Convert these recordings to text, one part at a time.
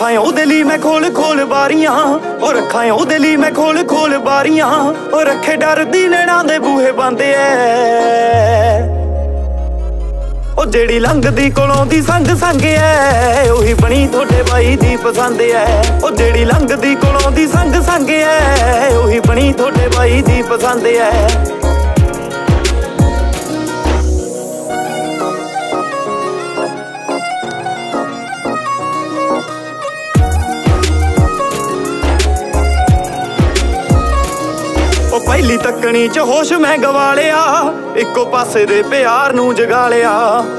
रखा ओहदे लई मैं खोल खोल बारियां, ओ रखा ओहदे लई मैं खोल खोल बारियां, ओ रखे डर दी नैणां दे बूहे बंदे ऐ। ओ जेड़ी लंघदी कोलों दी संग संग ऐ, ओही बनी थोड़े बाई दी पसंद ऐ। ओ जेड़ी लंघदी कोलों दी संग संग ऐ, ओही बनी थोड़े बाई दी पसंद ऐ। पहली तकनी च होश मैं गवा लिया, इको पासे दे प्यार नू जगा लिया।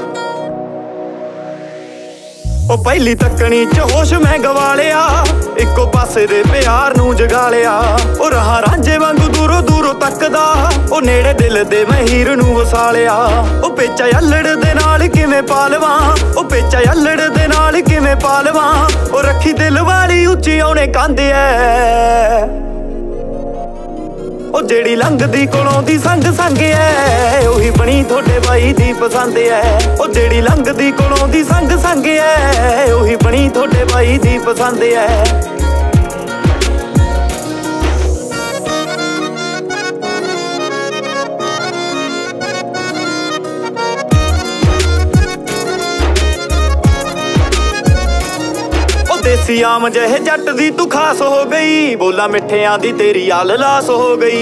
ओ पहली तकनी च होश मैं गवा लिया, इको पासे दे प्यार नू जगा लिया। ओ रहा रांझे वांगू दूरों दूरों तकदा, ओ नेड़े दिल दे मैं हीर नू वसा लिया। ओ पेचा अल्लड़ दे नाल किवें पालवां, ओ पेचा अल्लड़ दे नाल किवें पालवां। ओ रखी दिल वाली उच्ची औने कंध ऐ। ओ जेड़ी लंघदी कोलों दी संग संग ऐ, ओही बनी थोड़े बाई दी पसंद ऐ। ओ जेड़ी लंघदी कोलों दी संग संग ऐ, ओही बनी थोड़े बाई दी पसंद ऐ। देसी आम जहे जट दी तू खास हो गई, बोला मिठियां दी तेरी आल लास हो गई।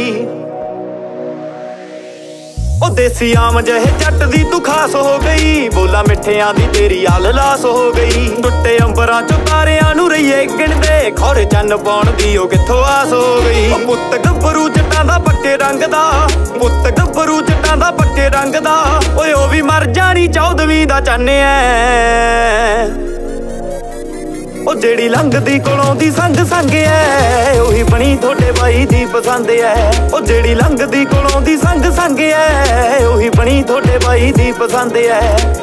ओ देसी आम जहे जट दी तू खास हो गई, बोला मिठियां दी तेरी आल लास हो गई। टुट्टे अंबरां चों तारियां नू रहिए गिणदे, खौरे चन्न पाउण दी ओ कित्थों आस हो गई। ओ पुत्त गब्बरू जट्टां दा पक्के रंग दा, पुत्त गब्बरू जट्टां दा पक्के रंग दा, ओए ओ भी मर जानी 14वीं दा चन्न ऐ। ओ जेड़ी लंघदी कोलों दी संग संग ऐ, ओही बनी थोड़े बाई दी पसंद ऐ। ओ जेड़ी लंघदी कोलों दी संग संग ऐ, ओही बनी थोड़े बाई दी पसंद ऐ।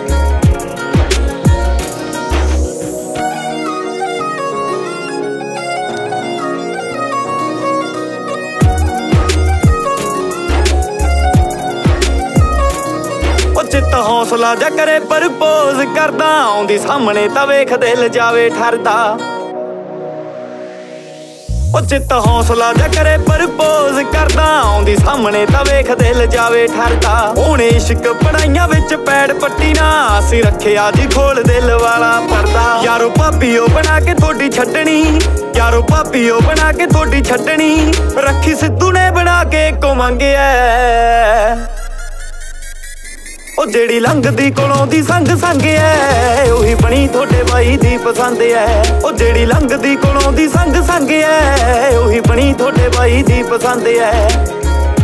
चित हौसला जा करे परपोज करदा, आउंदी सामने तां वेख दिल जावे ठरदा। ओ चित हौसला जा करे परपोज करदा, आउंदी सामने तां वेख दिल जावे ठरदा। हुणे इश्क पढ़ाइयां विच पैड़ पट्टी ना, असीं रखिया जी खोल दिल वाला पर्दा। यारो भापीओ बना के थोड़ी छड्डनी, यारो भापीओ बना के थोड़ी छड्डनी, रखी सिद्धू ने बना के इको मंगिया। ओ जेड़ी लंघदी कोलों दी संग संग ऐ, ओही बनी थोड़े बाई दी पसंद ऐ। ओ जेड़ी लंघदी कोलों दी संग संग ऐ, ओही बनी थोड़े बाई दी पसंद ऐ।